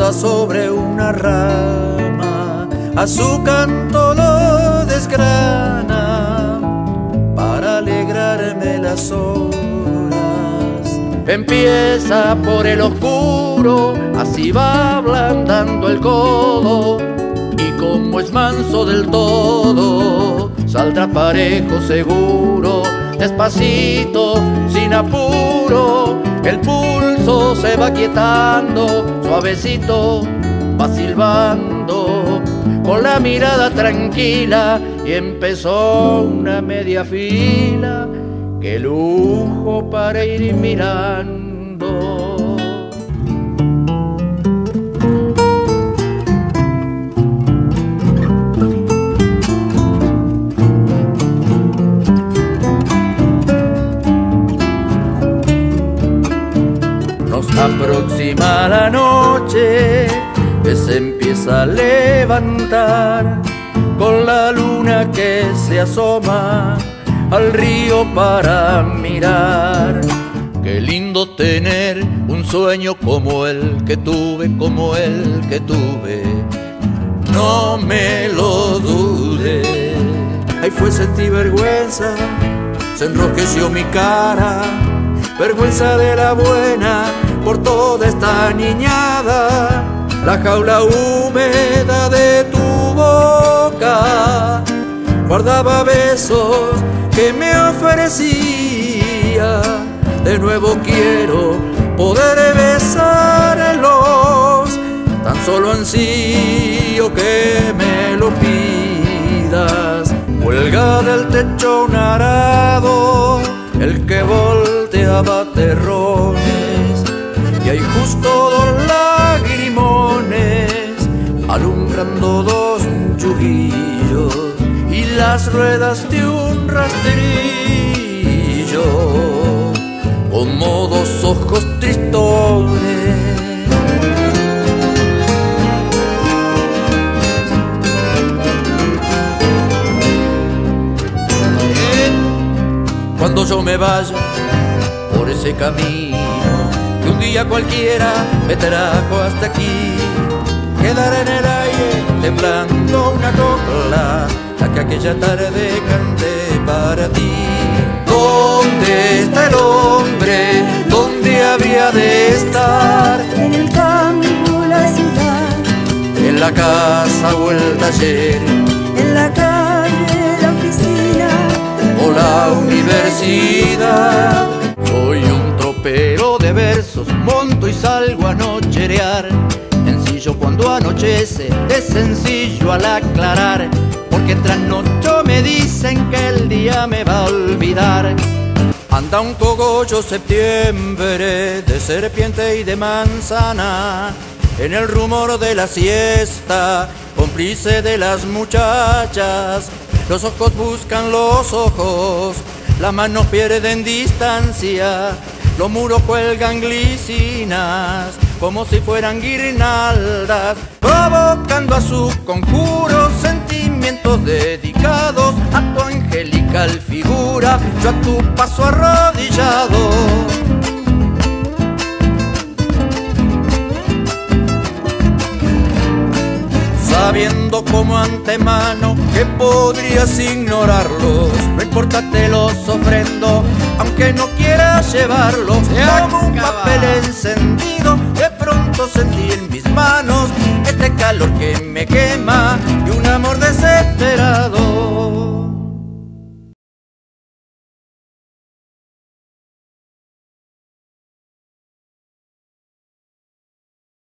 posa sobre una rama, a su canto lo desgrana para alegrarme las horas. Empieza por el oscuro, así va ablandando el codo, y como es manso del todo, saldrá parejo seguro. Despacito, sin apuro, el pulso se va quietando, suavecito va silbando, con la mirada tranquila, y empezó una media fila. ¡Qué lujo para ir mirando! Nos aproxima la noche, que se empieza a levantar, con la luna que se asoma al río para mirar. Qué lindo tener un sueño como el que tuve, como el que tuve, no me lo dude. Ahí fue, sentí vergüenza, se enrojeció mi cara, vergüenza de la buena por toda esta niñada. La jaula húmeda de tu boca guardaba besos que me ofrecía. De nuevo quiero poder besarlos, tan solo ansío que me lo pidas. Cuelga del techo un arado, el que volteaba terrones, y hay justo dos lagrimones alumbrando dos chujillos y las ruedas de un rastrillo, como dos ojos tristones. Cuando yo me vaya por ese camino que un día cualquiera me trajo hasta aquí, quedará en el aire temblando una copla, la que aquella tarde canté para ti. ¿Dónde está el hombre? ¿Dónde habría de estar? En el campo, la ciudad, en la casa o el taller, en la calle, la oficina o la universidad. Soy un tropero de versos, monto y salgo a nocherear. Sencillo cuando anochece, es sencillo al aclarar, porque trasnocho me dicen que el día me va a olvidar. Anda un cogollo septiembre de serpiente y de manzana, en el rumor de la siesta, cómplice de las muchachas. Los ojos buscan los ojos, las manos pierden distancia, los muros cuelgan glicinas como si fueran guirnaldas, provocando a su conjuro sentimientos dedicados a tu angelical figura, yo a tu paso arrodillado. Sabiendo como antemano que podrías ignorarlos, no importa, te los ofrendo, aunque no quieras llevarlos. Como un papel encendido, de pronto sentí en